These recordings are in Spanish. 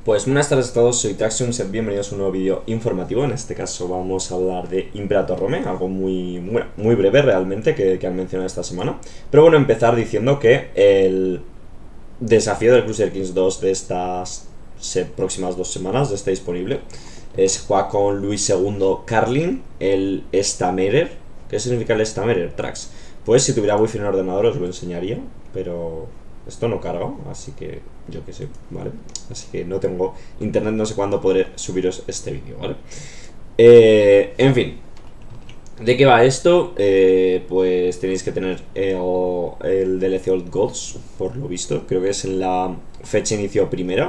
Pues buenas tardes a todos, soy Traxion, sed bienvenidos a un nuevo vídeo informativo. En este caso vamos a hablar de Imperator Rome, algo muy breve realmente que han mencionado esta semana. Pero bueno, empezar diciendo que el desafío del Crusader Kings 2 de estas próximas 2 semanas está disponible. Se juega con Luis II Carlin, el Stamerer. ¿Qué significa el Stamerer, Trax? Pues si tuviera wifi en el ordenador os lo enseñaría, pero esto no carga, así que yo qué sé, ¿vale? Así que no tengo internet, no sé cuándo podré subiros este vídeo, ¿vale? En fin, ¿de qué va esto? Pues tenéis que tener el DLC Old Gods, por lo visto. Creo que es en la fecha inicio primera.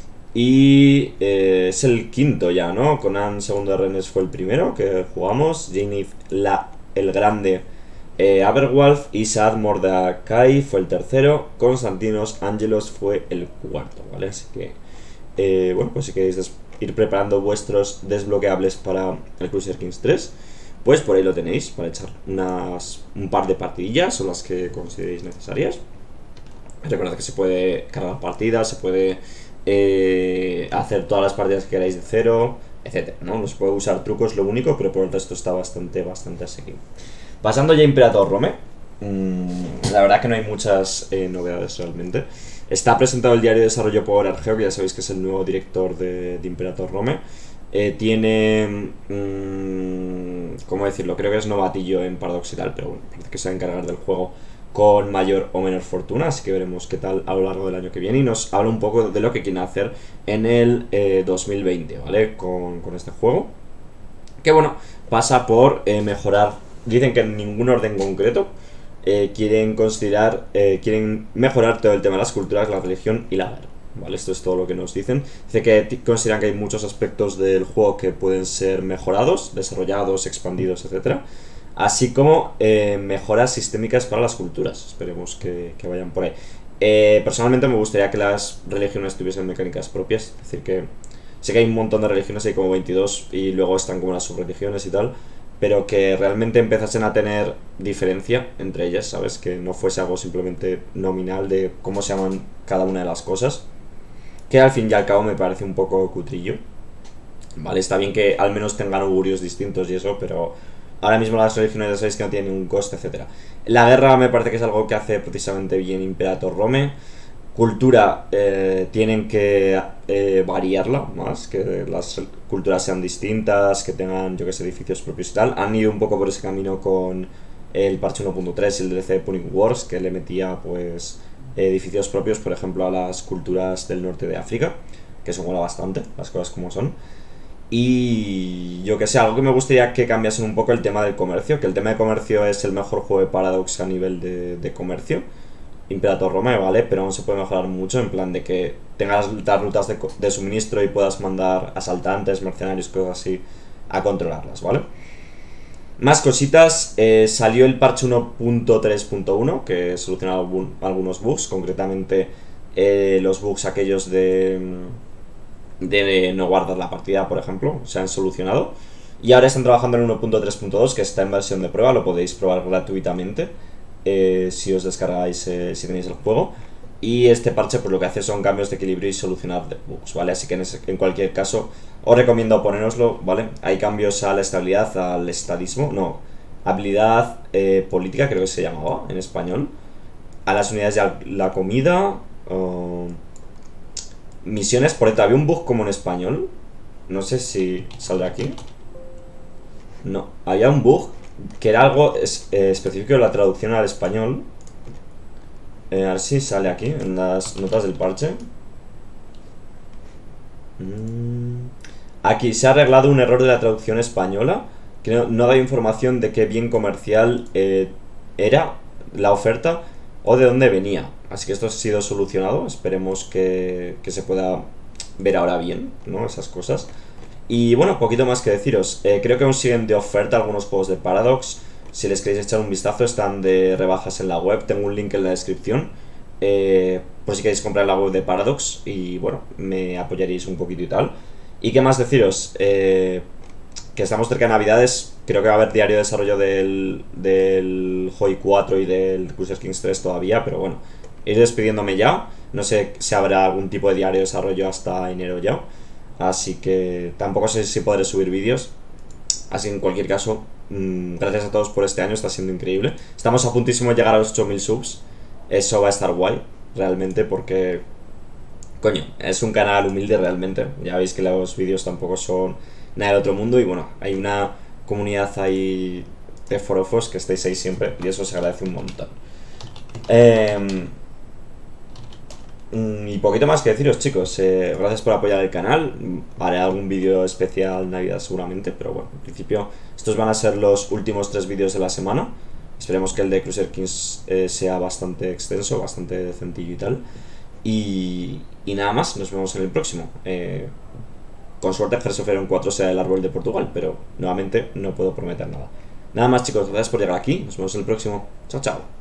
Y es el quinto ya, ¿no? Conan II de Rennes fue el primero que jugamos. Yennefer el Grande, Aberwolf y Saad Mordecai fue el tercero. Constantinos Angelos fue el cuarto, ¿vale? Así que, bueno, pues si queréis ir preparando vuestros desbloqueables para el Crusader Kings 3, pues por ahí lo tenéis, para echar un par de partidillas o las que consideréis necesarias. Recordad que se puede cargar partidas, se puede hacer todas las partidas que queráis de cero, etcétera, ¿no? No se puede usar trucos, lo único, pero por el resto está bastante asequible. Pasando ya a Imperator Rome, la verdad que no hay muchas novedades realmente. Está presentado el diario de desarrollo por Argeo, que ya sabéis que es el nuevo director de Imperator Rome. Tiene, ¿cómo decirlo? Creo que es novatillo en Paradox y tal, pero bueno, parece que se va a encargar del juego con mayor o menor fortuna, así que veremos qué tal a lo largo del año que viene. Y nos habla un poco de lo que quieren hacer en el 2020, ¿vale? Con este juego, que bueno, pasa por mejorar. Dicen que en ningún orden concreto quieren mejorar todo el tema de las culturas, la religión y la guerra, ¿vale? Esto es todo lo que nos dicen. Dice que consideran que hay muchos aspectos del juego que pueden ser mejorados, desarrollados, expandidos, etcétera, así como mejoras sistémicas para las culturas. Esperemos que vayan por ahí. Personalmente me gustaría que las religiones tuviesen mecánicas propias, es decir, que sé que hay un montón de religiones, hay como 22 y luego están como las subreligiones y tal, pero que realmente empezasen a tener diferencia entre ellas, ¿sabes? Que no fuese algo simplemente nominal de cómo se llaman cada una de las cosas, que al fin y al cabo me parece un poco cutrillo, ¿vale? Está bien que al menos tengan augurios distintos y eso, pero ahora mismo las religiones ya sabéis que no tienen ningún coste, etcétera. La guerra me parece que es algo que hace precisamente bien Imperator Rome. Cultura, tienen que variarla más, que las culturas sean distintas, que tengan, yo que sé, edificios propios y tal. Han ido un poco por ese camino con el parche 1.3 y el DLC de Punic Wars, que le metía pues edificios propios, por ejemplo, a las culturas del norte de África, que eso mola bastante, las cosas como son. Y yo que sé, algo que me gustaría que cambiasen un poco el tema del comercio, que el tema de comercio es el mejor juego de Paradox a nivel de comercio, Imperator Rome, ¿vale? Pero aún se puede mejorar mucho, en plan de que tengas las rutas de suministro y puedas mandar asaltantes, mercenarios, cosas así, a controlarlas, ¿vale? Más cositas, salió el parche 1.3.1 que soluciona algunos bugs, concretamente los bugs aquellos de no guardar la partida, por ejemplo, se han solucionado. Y ahora están trabajando en 1.3.2, que está en versión de prueba, lo podéis probar gratuitamente si os descargáis, si tenéis el juego. Y este parche pues lo que hace son cambios de equilibrio y solucionar bugs, ¿vale? Así que en cualquier caso os recomiendo ponéroslo, ¿vale? Hay cambios a la estabilidad, al estadismo, no, habilidad política creo que se llamaba en español, a las unidades de la comida, misiones, por ejemplo, había un bug como en español, no sé si saldrá aquí. No, había un bug que era algo específico de la traducción al español. A ver si sale aquí en las notas del parche. Aquí se ha arreglado un error de la traducción española, que no da información de qué bien comercial era la oferta o de dónde venía. Así que esto ha sido solucionado. Esperemos que se pueda ver ahora bien, ¿no? Esas cosas. Y bueno, poquito más que deciros. Creo que aún siguen de oferta algunos juegos de Paradox. Si les queréis echar un vistazo, están de rebajas en la web. Tengo un link en la descripción, por si queréis comprar la web de Paradox. Y bueno, me apoyaréis un poquito y tal. ¿Y qué más deciros? Que estamos cerca de Navidades. Creo que va a haber diario de desarrollo del HOI 4 y del Crusader Kings 3 todavía. Pero bueno, ir despidiéndome ya. No sé si habrá algún tipo de diario de desarrollo hasta enero ya. Así que tampoco sé si podré subir vídeos. Así que en cualquier caso, gracias a todos por este año, está siendo increíble. Estamos a puntísimo de llegar a los 8000 subs. Eso va a estar guay, realmente, porque coño, es un canal humilde realmente. Ya veis que los vídeos tampoco son nada del otro mundo. Y bueno, hay una comunidad ahí de forofos que estáis ahí siempre. Y eso se agradece un montón. Y poquito más que deciros, chicos. Gracias por apoyar el canal. Haré algún vídeo especial Navidad seguramente. Pero bueno, en principio estos van a ser los últimos 3 vídeos de la semana. Esperemos que el de Crusader Kings sea bastante extenso, bastante decentillo y tal. Y nada más, nos vemos en el próximo. Con suerte Hearts of Iron 4 sea el árbol de Portugal, pero nuevamente no puedo prometer nada. Nada más, chicos, gracias por llegar aquí. Nos vemos en el próximo. Chao, chao.